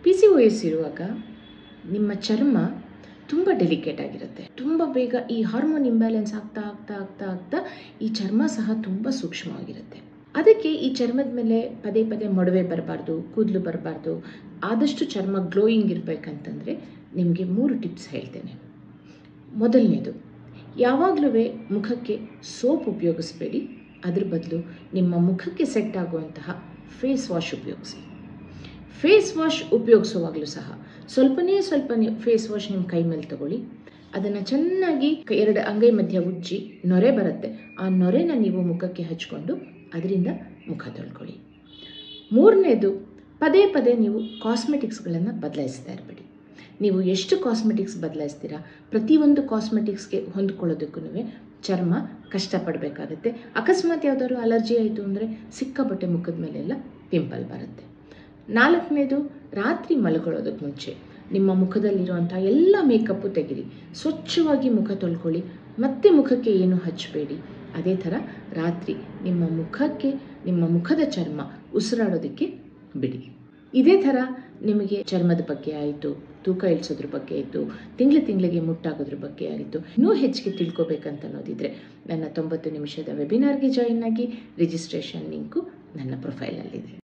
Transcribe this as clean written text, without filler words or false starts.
PCOS ಇರುವಾಗ ನಿಮ್ಮ ಚರ್ಮ ತುಂಬ ಡೆಲಿಕೇಟ್ ಆಗಿರುತ್ತೆ. ತುಂಬ ಬೇಗ ಈ ಹಾರ್ಮೋನ್ ಇಂಬ್ಯಾಲೆನ್ಸ್ ಆಗ್ತಾ ಆಗ್ತಾ ಆಗ್ತಾ ಆಗ್ತಾ ಈ ಚರ್ಮ ಸಹ ತುಂಬ ಸೂಕ್ಷ್ಮವಾಗಿರುತ್ತೆ. ಅದಕ್ಕೆ ಈ ಚರ್ಮದ ಮೇಲೆ ಪದೇ ಪದೇ ಮೊಡವೆ ಬರಬಾರ್ದು, ಕೂದಲು ಬರಬಾರ್ದು, ಆದಷ್ಟು ಚರ್ಮ ಗ್ಲೋಯಿಂಗ್ ಇರಬೇಕಂತಂದರೆ ನಿಮಗೆ 3 ಟಿಪ್ಸ್ ಹೇಳ್ತೇನೆ. ಮೊದಲನೇದು, ಯಾವಾಗಲೂ ಮುಖಕ್ಕೆ ಸೋಪ್ ಉಪಯೋಗಿಸಬೇಡಿ. ಅದ್ರ ಬದಲು ನಿಮ್ಮ ಮುಖಕ್ಕೆ ಸೆಟ್ ಆಗುವಂತಹ ಫೇಸ್ ವಾಶ್ ಉಪಯೋಗಿಸಿ. ಫೇಸ್ ವಾಶ್ ಉಪಯೋಗಿಸುವಾಗಲೂ ಸಹ ಸ್ವಲ್ಪ ಫೇಸ್ ವಾಶ್ ನಿಮ್ಮ ಕೈ ಮೇಲೆ ತಗೊಳ್ಳಿ. ಅದನ್ನು ಚೆನ್ನಾಗಿ 2 ಅಂಗೈ ಮಧ್ಯ ಉಜ್ಜಿ ನೊರೆ ಬರುತ್ತೆ, ಆ ನೊರೆನ ನೀವು ಮುಖಕ್ಕೆ ಹಚ್ಕೊಂಡು ಅದರಿಂದ ಮುಖ ತೊಳ್ಕೊಳ್ಳಿ. 3ನೇದು, ಪದೇ ಪದೇ ನೀವು ಕಾಸ್ಮೆಟಿಕ್ಸ್ಗಳನ್ನು ಬದಲಾಯಿಸ್ತಾ ಇರಬೇಡಿ. ನೀವು ಎಷ್ಟು ಕಾಸ್ಮೆಟಿಕ್ಸ್ ಬದಲಾಯಿಸ್ತೀರಾ, ಪ್ರತಿಯೊಂದು ಕಾಸ್ಮೆಟಿಕ್ಸ್ಗೆ ಹೊಂದ್ಕೊಳ್ಳೋದಕ್ಕೂ ಚರ್ಮ ಕಷ್ಟಪಡಬೇಕಾಗುತ್ತೆ. ಅಕಸ್ಮಾತ್ ಯಾವುದಾದ್ರು ಅಲರ್ಜಿ ಆಯಿತು ಅಂದರೆ ಸಿಕ್ಕಾಪಟ್ಟೆ ಮುಖದ ಮೇಲೆಲ್ಲ ಪಿಂಪಲ್ ಬರುತ್ತೆ. 4ನೇದು, ರಾತ್ರಿ ಮಲ್ಕೊಳ್ಳೋದಕ್ಕೆ ಮುಂಚೆ ನಿಮ್ಮ ಮುಖದಲ್ಲಿರುವಂಥ ಎಲ್ಲ ಮೇಕಪ್ಪು ತೆಗೀರಿ, ಸ್ವಚ್ಛವಾಗಿ ಮುಖ ತೊಳ್ಕೊಳ್ಳಿ, ಮತ್ತೆ ಮುಖಕ್ಕೆ ಏನು ಹಚ್ಚಬೇಡಿ. ಅದೇ ಥರ ರಾತ್ರಿ ನಿಮ್ಮ ಮುಖದ ಚರ್ಮ ಉಸಿರಾಡೋದಕ್ಕೆ ಬಿಡಿ. ಇದೇ ಥರ ನಿಮಗೆ ಚರ್ಮದ ಬಗ್ಗೆ ಆಯಿತು, ತೂಕ ಇಳಿಸೋದ್ರ ಬಗ್ಗೆ ಆಯಿತು, ತಿಂಗಳಿಗೆ ಮುಟ್ಟಾಗೋದ್ರ ಬಗ್ಗೆ ಆಯಿತು, ಇನ್ನೂ ಹೆಚ್ಚಿಗೆ ತಿಳ್ಕೊಬೇಕಂತ ಅನ್ನೋದಿದ್ರೆ ನನ್ನ 90 ನಿಮಿಷದ ವೆಬಿನಾರ್ಗೆ ಜಾಯಿನ್ ಆಗಿ. ರಿಜಿಸ್ಟ್ರೇಷನ್ ಲಿಂಕು ನನ್ನ ಪ್ರೊಫೈಲಲ್ಲಿದೆ.